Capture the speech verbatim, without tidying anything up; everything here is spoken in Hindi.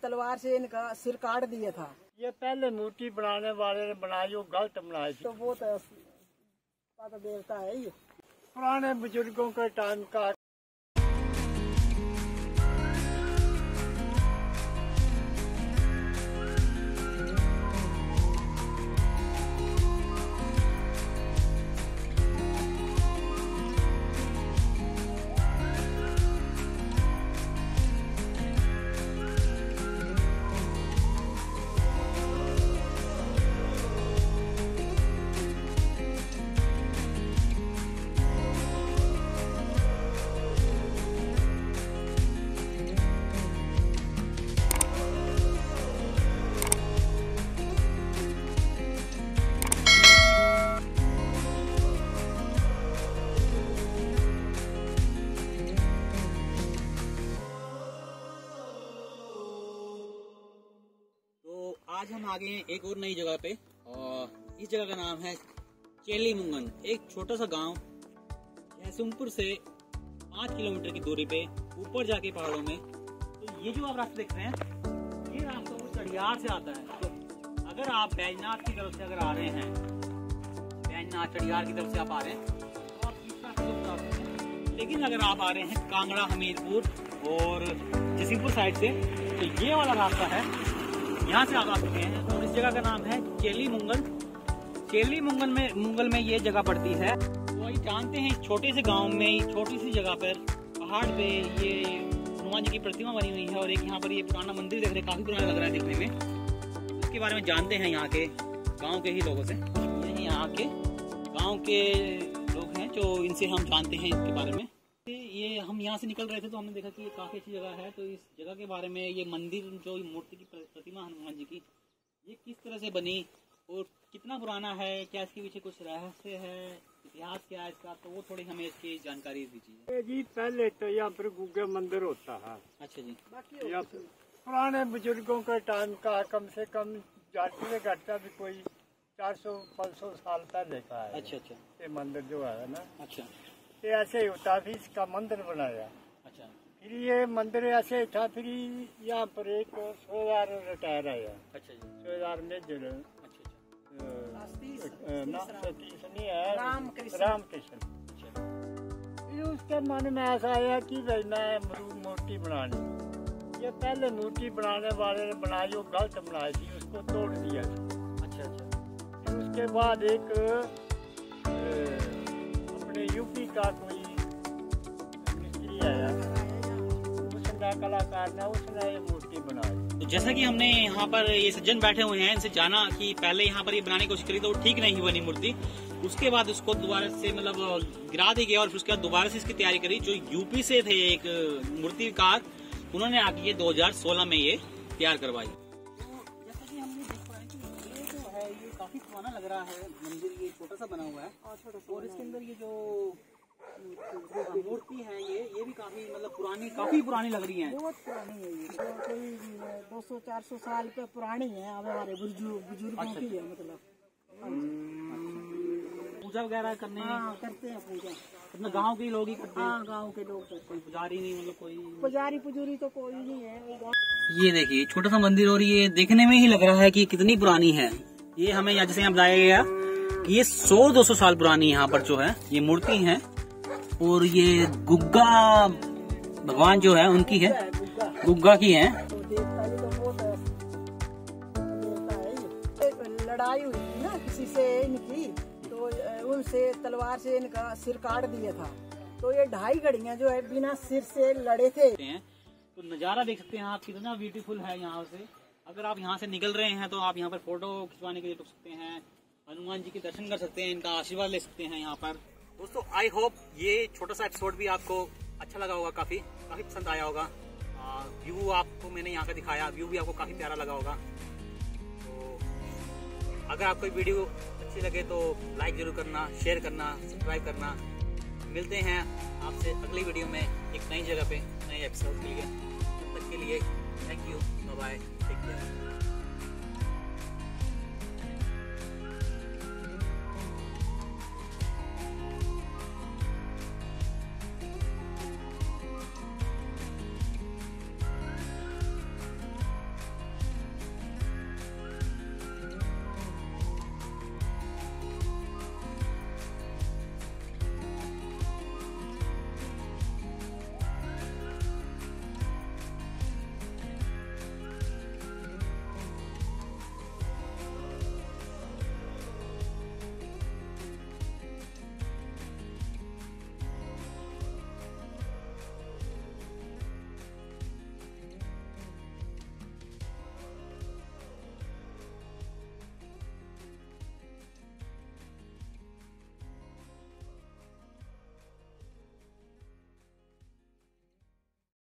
तलवार से इनका सिर काट दिया था। ये पहले मूर्ति बनाने वाले ने बनाई, वो गलत बनाई थी। तो वो तो पाता देवता है ये, पुराने बुजुर्गों के टाइम का। आज हम आ गए हैं एक और नई जगह पे, और इस जगह का नाम है चेली मुंगन। एक छोटा सा गांव जैसुमपुर से पाँच किलोमीटर की दूरी पे ऊपर जाके पहाड़ों में। तो ये जो आप रास्ता देख रहे हैं, ये रास्ता वो चढ़ियार से आता है। तो अगर आप बैजनाथ की तरफ से अगर आ रहे हैं, बैजनाथ चढ़ियार की तरफ से आप आ रहे हैं, तो आप इस रास्ते से आ सकते हैं। लेकिन अगर आप आ रहे हैं कांगड़ा, हमीरपुर और जैसुमपुर साइड से, तो ये वाला रास्ता है, यहाँ से आप आ सकते हैं। और इस जगह का नाम है चेली मुंगल। चेली मुंगल में मुंगल में ये जगह पड़ती है। तो ये जानते हैं, इस छोटे से गांव में, छोटी सी जगह पर पहाड़ पे ये हनुमान जी की प्रतिमा बनी हुई है। और एक यहाँ पर ये पुराना मंदिर देख रहे हैं, काफी पुराना लग रहा है देखने में। इसके बारे में जानते हैं यहाँ के गाँव के ही लोगों से। ये यहाँ के गाँव के लोग हैं जो इनसे हम जानते हैं इसके बारे में। ये हम यहाँ से निकल रहे थे तो हमने देखा कि ये काफी अच्छी जगह है। तो इस जगह के बारे में, ये मंदिर जो मूर्ति की प्रतिमा हनुमान जी की, ये किस तरह से बनी और कितना पुराना है, क्या इसके पीछे कुछ रहस्य है, इतिहास क्या है इसका, तो वो थोड़ी हमें इसकी जानकारी दीजिए। जी पहले तो यहाँ पर गुग्गे मंदिर होता है। अच्छा जी। यहाँ पुराने बुजुर्गों के टाइम का, कम से कम जाति घटता भी कोई चार सौ पाँच सौ साल पहले का है। अच्छा अच्छा। ये मंदिर जो है ना, अच्छा, ये ऐसे ही होता, फिर इसका मंदिर बनाया। अच्छा। फिर ये मंदिर ऐसे ही था, फिर यहाँ पर एक सोलर रिटायर आया। अच्छा जी। Solar major. अच्छा अच्छा। ना सतीश नहीं है, राम कृष्ण। अच्छा। फिर उसके मन में ऐसा आया कि भाई मैं मूर्ति बनानी। ये पहले मूर्ति बनाने वाले ने बनाई, वो गलत बनाई थी, उसको तोड़ दिया। अच्छा अच्छा। फिर उसके बाद एक यूपी का कोई मिस्त्री आया, उसने कलाकार ने उसने ये मूर्ति बनाई। तो जैसा कि हमने यहाँ पर ये सज्जन बैठे हुए हैं, इनसे जाना कि पहले यहाँ पर ये बनाने की कोशिश करी तो ठीक नहीं बनी मूर्ति। उसके बाद उसको दोबारा से मतलब गिरा दी गया, और फिर उसके बाद दोबारा से इसकी तैयारी करी। जो यूपी से थे एक मूर्तिकार, उन्होंने आके ये दो हजार सोलह में ये तैयार करवाई। जैसा कि हमने देख पाया कि ये जो है, ये काफी पुराना लग रहा है मंदिर। ये छोटा सा बना हुआ है, और इसके अंदर ये जो मूर्ति है, ये ये भी काफी मतलब पुरानी, काफी पुरानी लग रही है। बहुत पुरानी है ये, तो कोई दो सौ चार सौ साल पे पुरानी है। हमारे बुजुर्ग बुजुर्गों की है, मतलब पूजा वगैरह करने। हाँ, करते हैं पूजा, अपने गांव के लोग ही करते हैं। हाँ, गांव के लोग करते हैं। पुजारी नहीं, मतलब कोई पुजारी पुजूरी तो कोई नहीं है। ये देखिए छोटा सा मंदिर, और ये देखने में ही लग रहा है कि कितनी पुरानी है। ये हमें यहाँ जैसे यहाँ बताया गया कि ये सौ दो सौ साल पुरानी यहाँ पर जो है ये मूर्ति है। और ये गुग्गा भगवान जो है उनकी है, गुग्गा की है। लड़ाई हुई थी ना किसी से इनकी, तो उनसे तलवार से इनका सिर काट दिया था। तो ये ढाई घड़ियां जो है बिना सिर से लड़े थे। तो नज़ारा देख सकते हैं आप, कितना ब्यूटीफुल है यहाँ से। अगर आप यहाँ से निकल रहे हैं तो आप यहाँ पर फोटो खिंचवाने के लिए रुक सकते हैं, हनुमान जी के दर्शन कर सकते हैं, इनका आशीर्वाद ले सकते हैं यहाँ पर। दोस्तों आई होप ये छोटा सा एपिसोड भी आपको अच्छा लगा होगा, काफी काफी पसंद आया होगा। व्यू आपको मैंने यहाँ का दिखाया, व्यू भी आपको काफी प्यारा लगा होगा। तो अगर आपको वीडियो अच्छी लगे तो लाइक जरूर करना, शेयर करना, सब्सक्राइब करना। मिलते हैं आपसे अगली वीडियो में एक नई जगह पे, नए एपिसोड के लिए। तब तक के लिए थैंक यू।